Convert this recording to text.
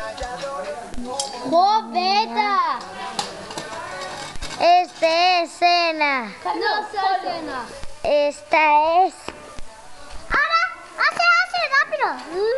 Joveta. Este es Senner. No soy Senner. Esta es... Ahora, hace rápido.